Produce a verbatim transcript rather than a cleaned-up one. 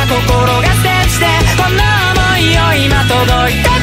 心がステージでこの想いを今届いて